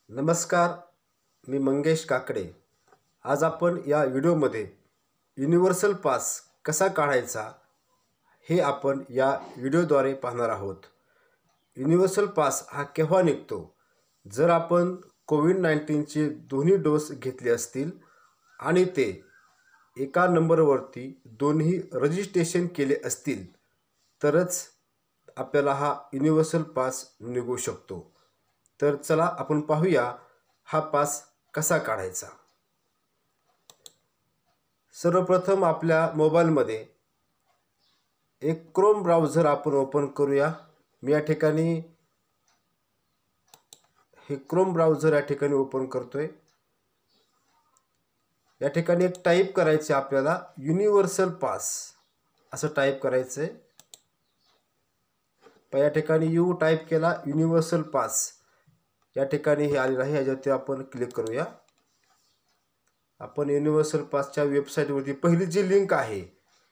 नमस्कार, मी मंगेश काकडे। आज आपण या व्हिडिओमध्ये युनिव्हर्सल पास कसा काढायचा हे आपण या व्हिडिओद्वारे पाहणार आहोत। युनिव्हर्सल पास हा केव्हा निघतो? जर आपण कोविड-19चे दोन्ही डोस घेतले असतील आणि ते एका नंबरवरती दोन्ही रजिस्ट्रेशन केले असतील तरच आपल्याला हा युनिव्हर्सल पास निघू शकतो। तर चला आपण पाहूया हा पास कसा काढायचा। सर्वप्रथम आपल्या मोबाईलमध्ये एक क्रोम ब्राउझर आपण ओपन करूया। मी या ठिकाणी हे क्रोम ब्राउझर या ठिकाणी ओपन करतोय। या ठिकाणी एक टाइप करायचे आपल्याला युनिव्हर्सल पास असं टाइप करायचंय। या ठिकाणी यू टाइप केला युनिव्हर्सल पास या ठिकाणी हे आलेलं आहे। याच्यावरती आपण क्लिक करूया। आपण युनिव्हर्सल पासच्या वेबसाईटवरती पहिली जी लिंक आहे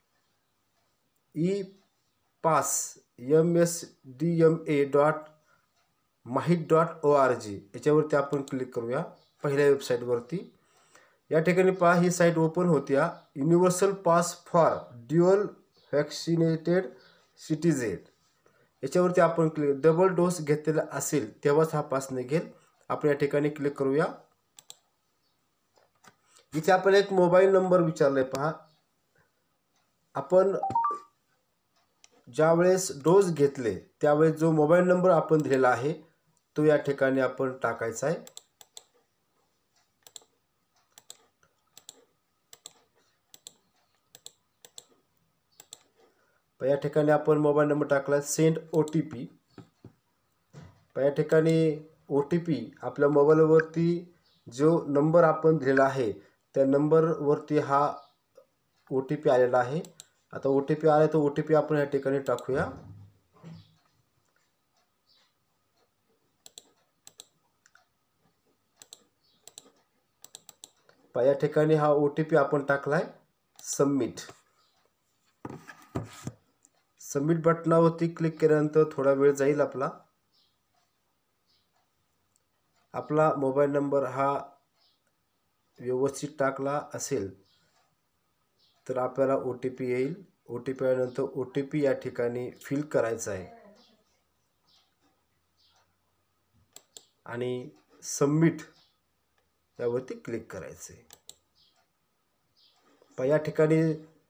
epassmsdma.mahit.org याच्यावरती आपण क्लिक करूया पहिल्या वेबसाईटवरती। या ठिकाणी पहा ही साईट ओपन होत्या universal pass for dual vaccinated citizen याच्यावरती आपण क्लिक डबल डोस घेतलेला असेल तेव्हाच हा पास निघेल। आपण या ठिकाणी क्लिक करूया। इथे आपल्याला एक मोबाईल नंबर विचारलाय पहा। आपण ज्यावेळेस डोस घेतले त्यावेळेस जो मोबाईल नंबर आपण दिलेला आहे तो या ठिकाणी आपण टाकायचा आहे। या ठिकाणी आपण मोबाईल नंबर टाकला सेंड OTP। या ठिकाणी OTP आपल्या मोबाईलवरती जो नंबर आपण दिलेला आहे त्या नंबरवरती हा OTP आलेला आहे। आता OTP आला तर OTP आपण या ठिकाणी टाकूया। या ठिकाणी हा OTP आपण टाकलाय सबमिट। सबमिट बटनावरती क्लिक केल्यानंतर थोडा वेळ जाईल आपला मोबाईल नंबर हा व्यवस्थित टाकला असेल तर आपल्याला OTP येईल। OTP आल्यानंतर OTP या ठिकाणी फिल करायचा आहे आणि सबमिट यावरती क्लिक करायचं आहे। या ठिकाणी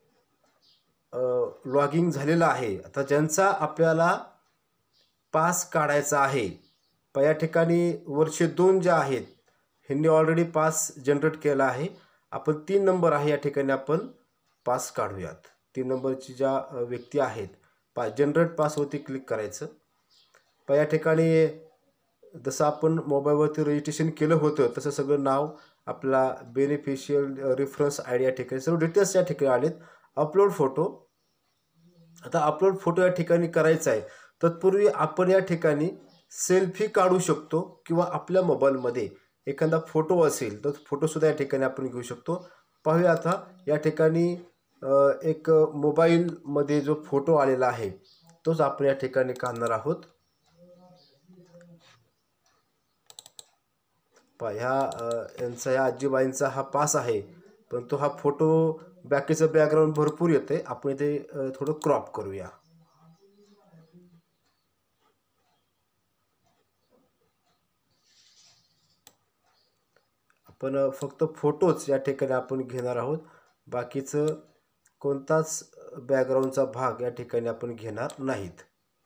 लॉगिंग झालेला आहे। आता ज्यांचा आपल्याला पास काढायचा आहे या ठिकाणी वर्ष 2 जे आहेत ह्यांनी ऑलरेडी पास जनरेट केला आहे। आपण 3 नंबर आहे या ठिकाणी आपण पास काढूयात। 3 नंबरची ज्या व्यक्ती आहेत जनरेट पासवरती क्लिक करायचं। या ठिकाणी जसं आपण मोबाईलवरती रजिस्ट्रेशन केलं होतं तसं सगळं नाव आपला बेनिफिशियल रेफरन्स ID या ठिकाणी सर्व डिटेल्स या ठिकाणी आलेत। Upload photo. आता अपलोड फोटो या ठिकाणी करायचा आहे। तत्पूर्वी आपण या ठिकाणी सेल्फी काढू शकतो किंवा आपल्या मोबाईलमध्ये एखादा फोटो असेल तर फोटोसुद्धा या ठिकाणी आपण घेऊ शकतो। पाहूया आता या ठिकाणी एक मोबाईलमध्ये जो फोटो आलेला आहे तोच आपण या ठिकाणी काढणार आहोत। यांचा या आजीबाईंचा हा पास आहे पण तो हा फोटो बाकीचं बॅकग्राऊंड भरपूर येते। आपण इथे थोडं क्रॉप करूया। आपण फक्त फोटोच या ठिकाणी आपण घेणार आहोत। बाकीचं कोणताच बॅकग्राऊंडचा भाग या ठिकाणी आपण घेणार नाहीत।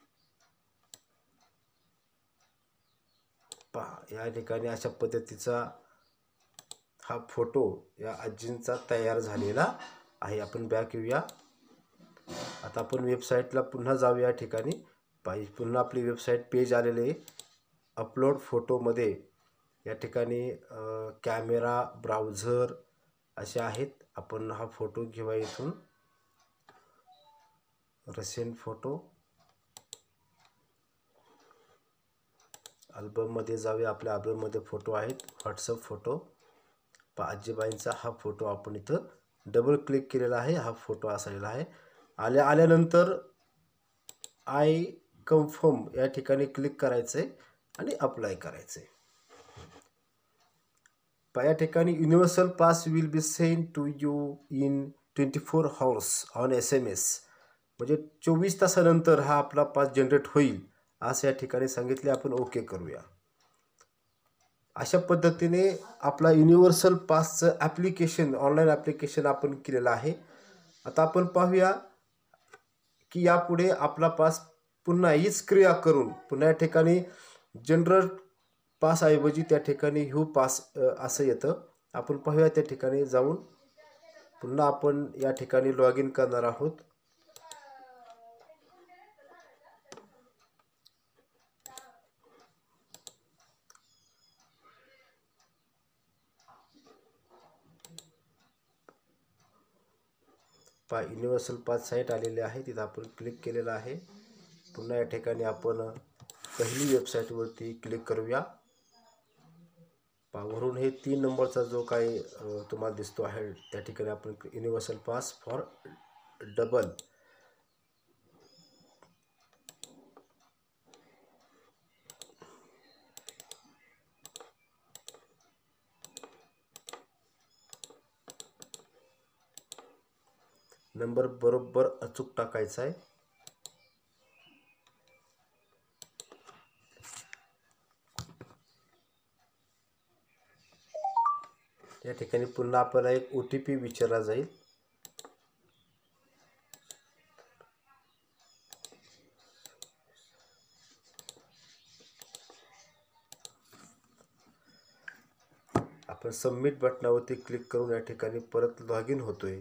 पहा या ठिकाणी अशा पद्धतीचा हा फोटो या आजींचा तयार झालेला आहे। आपण बॅक येऊया। आता आपण वेबसाईटला पुन्हा जाऊया। या ठिकाणी पुन्हा आपली वेबसाईट पेज आलेले आहे। अपलोड फोटोमध्ये या ठिकाणी कॅमेरा ब्राउझर असे आहेत। आपण हा फोटो घेऊया इथून रिसेंट फोटो अल्बममध्ये जाऊया। आपल्या अल्बममध्ये फोटो आहेत व्हॉट्सअप फोटो। आजीबाईंचा हा फोटो आपण इथं डबल क्लिक केलेला आहे। हा फोटो असायला आहे। आल्यानंतर I कन्फर्म या ठिकाणी क्लिक करायचं आहे आणि अप्लाय करायचं आहे। या ठिकाणी universal pass will be send to you in 24 hours on SMS. म्हणजे 24 तासानंतर हा आपला पास जनरेट होईल असं या ठिकाणी सांगितले. आपण ओके करूया. अशा पद्धतीने आपला युनिव्हर्सल पासचं ॲप्लिकेशन, ऑनलाईन ॲप्लिकेशन आपण केलेलं आहे. आता आपण पाहूया की यापुढे आपला पास पुन्हा हीच क्रिया करून पुन्हा या ठिकाणी जनरल पासऐवजी त्या ठिकाणी ह्यू पास असं येतं. आपण पाहूया त्या ठिकाणी जाऊन पुन्हा आपण या ठिकाणी लॉग इन करणार आहोत. युनिव्हर्सल पास साईट आलेली आहे, तिथं आपण क्लिक केलेलं आहे. पुन्हा या ठिकाणी आपण पहिली वेबसाईटवरती क्लिक करूया. वरून हे 3 नंबरचा जो काही तुम्हाला दिसतो आहे त्या ठिकाणी आपण universal pass for double number बरोबर अचूक टाकायचा आहे. या ठिकाणी पुन्हा आपल्याला एक OTP विचारला जाईल. आपण सबमिट बटनावरती क्लिक करून या ठिकाणी परत लॉग इन होतोय.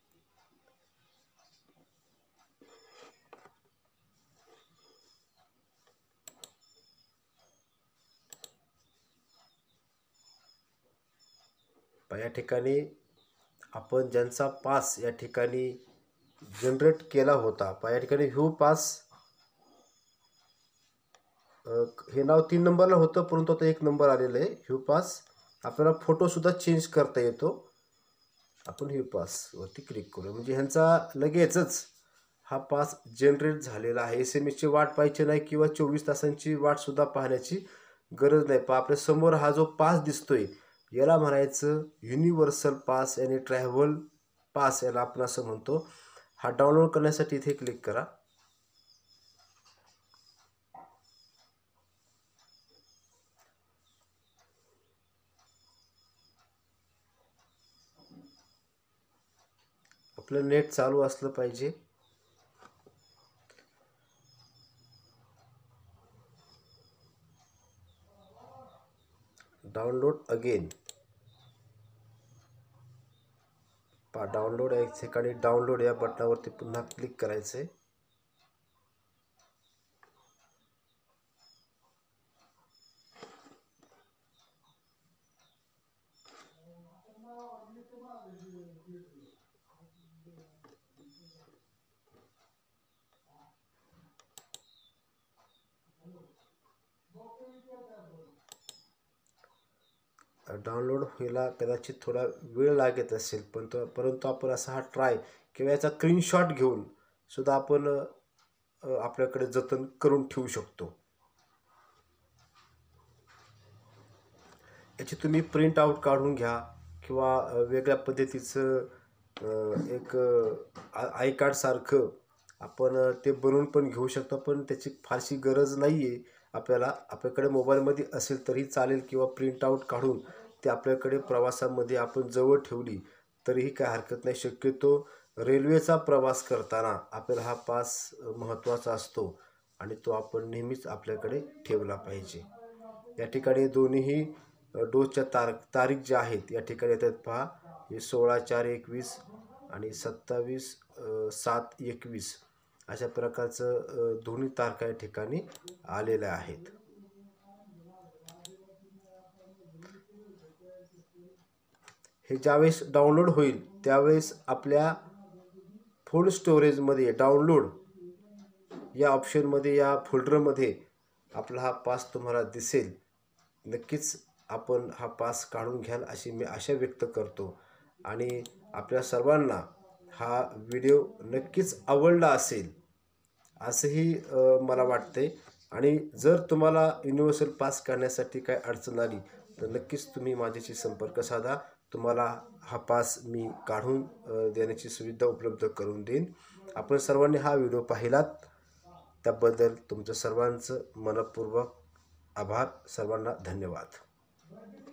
या ठिकाणी आपण ज्यांचा पास या ठिकाणी जनरेट केला होता, या ठिकाणी व्ह्यू पास हे नाव 3 नंबरला होतं, परंतु आता 1 नंबर आलेलं आहे व्ह्यू पास. आपल्याला फोटोसुद्धा चेंज करता येतो. आपण व्ह्यू पासवरती क्लिक करू म्हणजे ह्यांचा लगेचच हा पास जनरेट झालेला आहे. SMS ची वाट पाहायची नाही किंवा 24 तासांची वाटसुद्धा पाहण्याची गरज नाही. आपल्या समोर हा जो पास दिसतोय याला म्हणायचं युनिव्हर्सल पास आणि ट्रॅव्हल पास याला आपण असं म्हणतो. हा डाउनलोड करण्यासाठी इथे क्लिक करा. आपलं नेट चालू असलं पाहिजे. Download again. डाउनलोड या ठिकाणी डाउनलोड या बटनावरती पुन्हा क्लिक करायचं आहे. डाउनलोड व्हायला कदाचित थोडा वेळ लागत असेल, परंतु आपण असा हा ट्राय किंवा याचा स्क्रीनशॉट घेऊन सुद्धा आपण आपल्याकडे जतन करून ठेवू शकतो. याची तुम्ही प्रिंट आउट काढून घ्या किंवा वेगळ्या पद्धतीचं एक आय कार्ड सारखं आपण ते बनवून पण घेऊ शकतो. पण त्याची फारशी गरज नाही आहे. आपल्याकडे मोबाईलमध्ये असेल तरी चालेल किंवा प्रिंट आउट काढून ते आपल्याकडे प्रवासामध्ये आपण जवळ ठेवली तरीही काय हरकत नाही. शक्यतो रेल्वेचा प्रवास करताना आपल्याला हा पास महत्त्वाचा असतो आणि तो आपण नेहमीच आपल्याकडे ठेवला पाहिजे. या ठिकाणी दोन्हीही डोसच्या तारीख ज्या आहेत या ठिकाणी येतात पहा. हे 16/4/21 आणि 27/7/21 अशा प्रकारचं दोन्ही तारखा या ठिकाणी आलेल्या आहेत. हे ज्यावेळेस डाउनलोड होईल त्यावेळेस आपल्या फोन स्टोरेजमध्ये डाउनलोड या ऑप्शनमध्ये या फोल्डरमध्ये आपला हा पास तुम्हाला दिसेल. नक्कीच आपण हा पास काढून घ्याल अशी मी आशा व्यक्त करतो आणि आपल्या सर्वांना हा व्हिडिओ नक्कीच आवडला असेल असंही मला वाटते. आणि जर तुम्हाला युनिव्हर्सल पास करण्यासाठी काय अडचण आली तर नक्कीच तुम्ही माझ्याशी संपर्क साधा. तुम्हाला हा पास मी काढून देण्याची सुविधा उपलब्ध करून देईन. आपण सर्वांनी हा व्हिडिओ पाहिलात त्याबद्दल तुमचं सर्वांचं मनपूर्वक आभार. सर्वांना धन्यवाद.